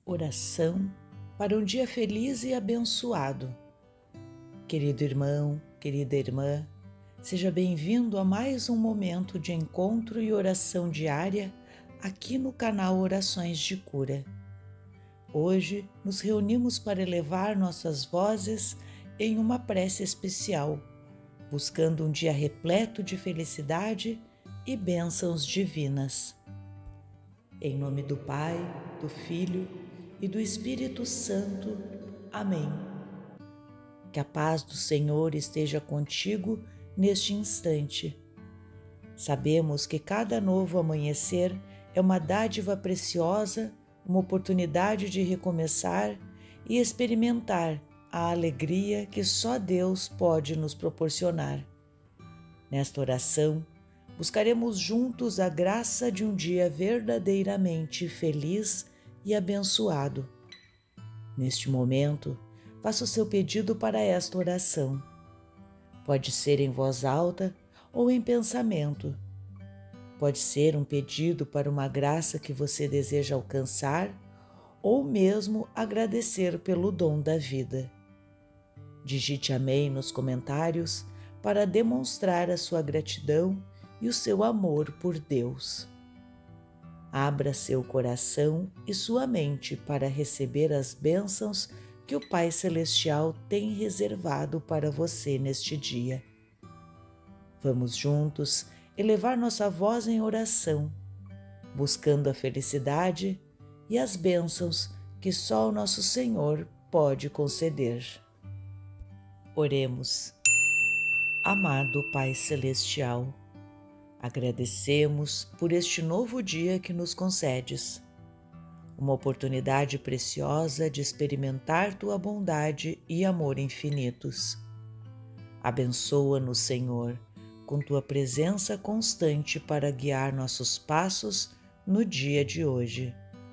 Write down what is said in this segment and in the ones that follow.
Oração para um dia feliz e abençoado. Querido irmão, querida irmã, seja bem-vindo a mais um momento de encontro e oração diária aqui no canal Orações de Cura. Hoje nos reunimos para elevar nossas vozes em uma prece especial, buscando um dia repleto de felicidade e bênçãos divinas. Em nome do Pai, do Filho e do Espírito Santo. Amém. Que a paz do Senhor esteja contigo neste instante. Sabemos que cada novo amanhecer é uma dádiva preciosa, uma oportunidade de recomeçar e experimentar a alegria que só Deus pode nos proporcionar. Nesta oração, buscaremos juntos a graça de um dia verdadeiramente feliz e abençoado. Neste momento, faça o seu pedido para esta oração. Pode ser em voz alta ou em pensamento. Pode ser um pedido para uma graça que você deseja alcançar ou mesmo agradecer pelo dom da vida. Digite amém nos comentários para demonstrar a sua gratidão e o seu amor por Deus. Abra seu coração e sua mente para receber as bênçãos que o Pai Celestial tem reservado para você neste dia. Vamos juntos elevar nossa voz em oração, buscando a felicidade e as bênçãos que só o nosso Senhor pode conceder. Oremos. Amado Pai Celestial, agradecemos por este novo dia que nos concedes, uma oportunidade preciosa de experimentar Tua bondade e amor infinitos. Abençoa-nos, Senhor, com Tua presença constante para guiar nossos passos no dia de hoje.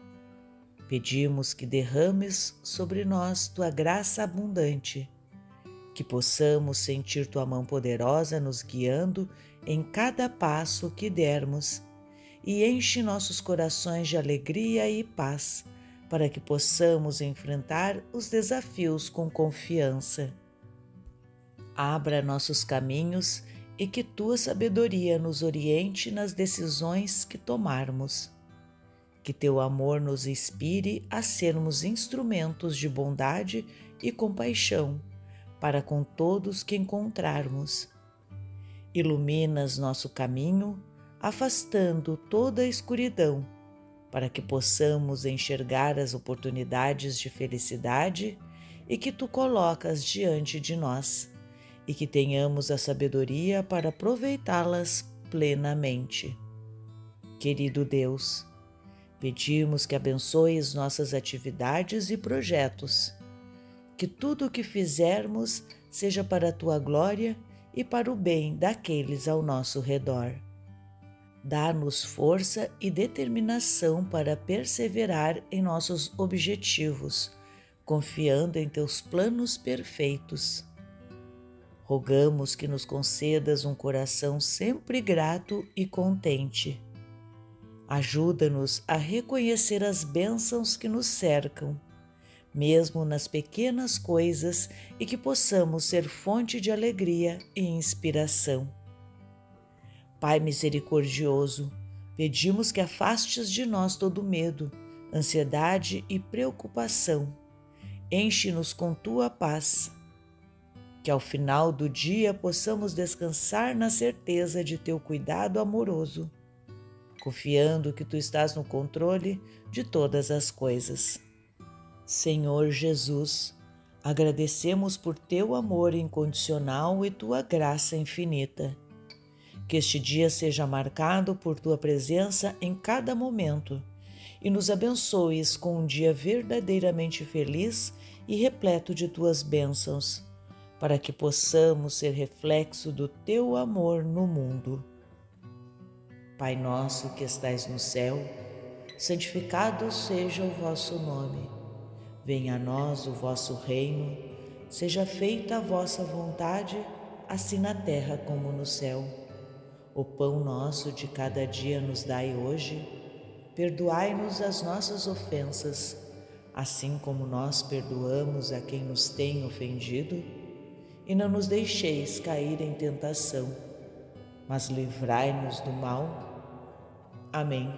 Pedimos que derrames sobre nós Tua graça abundante, que possamos sentir Tua mão poderosa nos guiando em cada passo que dermos e enche nossos corações de alegria e paz para que possamos enfrentar os desafios com confiança. Abra nossos caminhos e que Tua sabedoria nos oriente nas decisões que tomarmos. Que Teu amor nos inspire a sermos instrumentos de bondade e compaixão para com todos que encontrarmos. Iluminas nosso caminho, afastando toda a escuridão, para que possamos enxergar as oportunidades de felicidade e que Tu colocas diante de nós, e que tenhamos a sabedoria para aproveitá-las plenamente. Querido Deus, pedimos que abençoes nossas atividades e projetos, que tudo o que fizermos seja para a Tua glória e para o bem daqueles ao nosso redor. Dá-nos força e determinação para perseverar em nossos objetivos, confiando em Teus planos perfeitos. Rogamos que nos concedas um coração sempre grato e contente. Ajuda-nos a reconhecer as bênçãos que nos cercam, mesmo nas pequenas coisas, e que possamos ser fonte de alegria e inspiração. Pai misericordioso, pedimos que afastes de nós todo medo, ansiedade e preocupação. Enche-nos com Tua paz. Que ao final do dia possamos descansar na certeza de Teu cuidado amoroso, confiando que Tu estás no controle de todas as coisas. Senhor Jesus, agradecemos por Teu amor incondicional e Tua graça infinita. Que este dia seja marcado por Tua presença em cada momento e nos abençoes com um dia verdadeiramente feliz e repleto de Tuas bênçãos, para que possamos ser reflexo do Teu amor no mundo. Pai nosso que estais no céu, santificado seja o vosso nome. Venha a nós o vosso reino, seja feita a vossa vontade, assim na terra como no céu. O pão nosso de cada dia nos dai hoje, perdoai-nos as nossas ofensas, assim como nós perdoamos a quem nos tem ofendido, e não nos deixeis cair em tentação, mas livrai-nos do mal. Amém.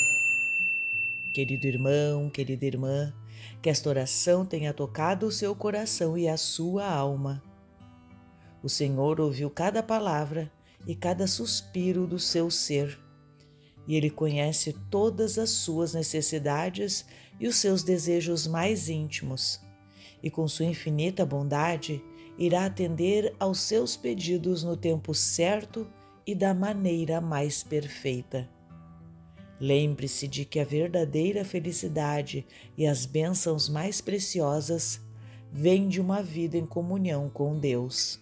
Querido irmão, querida irmã, que esta oração tenha tocado o seu coração e a sua alma. O Senhor ouviu cada palavra e cada suspiro do seu ser, e Ele conhece todas as suas necessidades e os seus desejos mais íntimos, e com sua infinita bondade irá atender aos seus pedidos no tempo certo e da maneira mais perfeita. Lembre-se de que a verdadeira felicidade e as bênçãos mais preciosas vêm de uma vida em comunhão com Deus.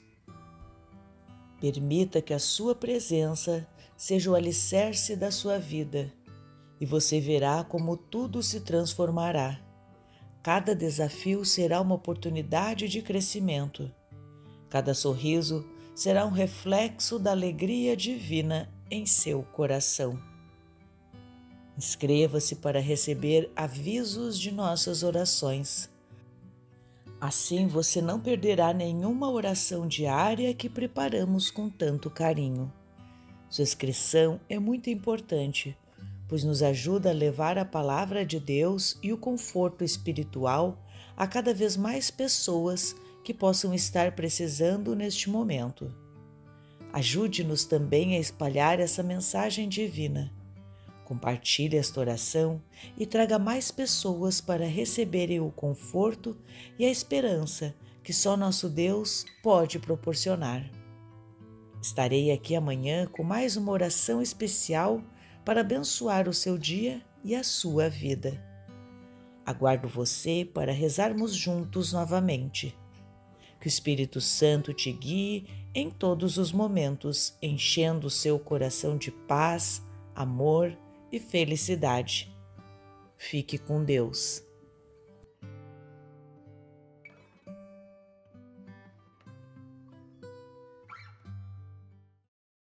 Permita que a sua presença seja o alicerce da sua vida e você verá como tudo se transformará. Cada desafio será uma oportunidade de crescimento. Cada sorriso será um reflexo da alegria divina em seu coração. Inscreva-se para receber avisos de nossas orações. Assim você não perderá nenhuma oração diária que preparamos com tanto carinho. Sua inscrição é muito importante, pois nos ajuda a levar a palavra de Deus e o conforto espiritual a cada vez mais pessoas que possam estar precisando neste momento. Ajude-nos também a espalhar essa mensagem divina. Compartilhe esta oração e traga mais pessoas para receberem o conforto e a esperança que só nosso Deus pode proporcionar. Estarei aqui amanhã com mais uma oração especial para abençoar o seu dia e a sua vida. Aguardo você para rezarmos juntos novamente. Que o Espírito Santo te guie em todos os momentos, enchendo o seu coração de paz, amor e felicidade. Fique com Deus.